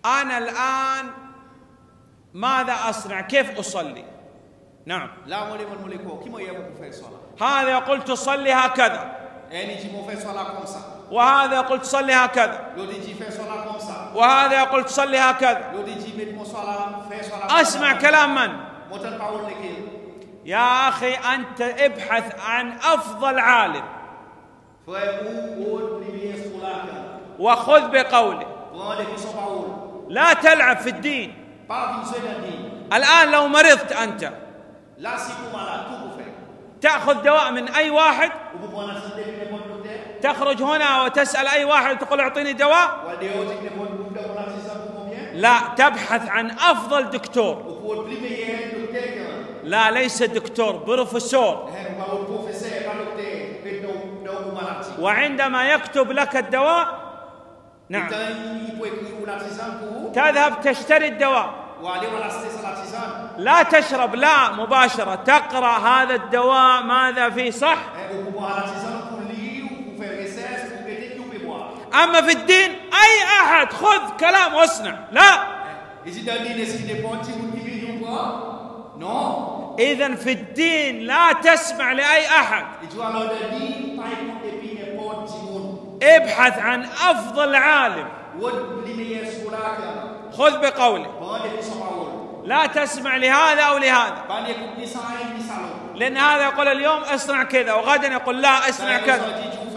أنا الآن ماذا أصنع؟ كيف أصلي؟ نعم. هذا يقول تصلي هكذا، وهذا يقول تصلي هكذا، وهذا يقول تصلي هكذا. أسمع كلام من؟ يا أخي أنت ابحث عن أفضل عالم وخذ بقوله، لا تلعب في الدين. الآن لو مرضت أنت تأخذ دواء من أي واحد، تخرج هنا وتسأل أي واحد تقول اعطيني دواء؟ لا، تبحث عن أفضل دكتور. لا، ليس دكتور، بروفيسور. وعندما يكتب لك الدواء، نعم، تذهب تشتري الدواء، لا تشرب، لا، مباشرة تقرأ هذا الدواء ماذا فيه، صح؟ أما في الدين أي أحد خذ كلام واصنع، لا. إذن في الدين لا تسمع لأي أحد، ابحث عن أفضل عالم، خذ بقوله، لا تسمع لهذا أو لهذا، لأن هذا يقول اليوم اصنع كذا وغدا يقول لا اصنع كذا.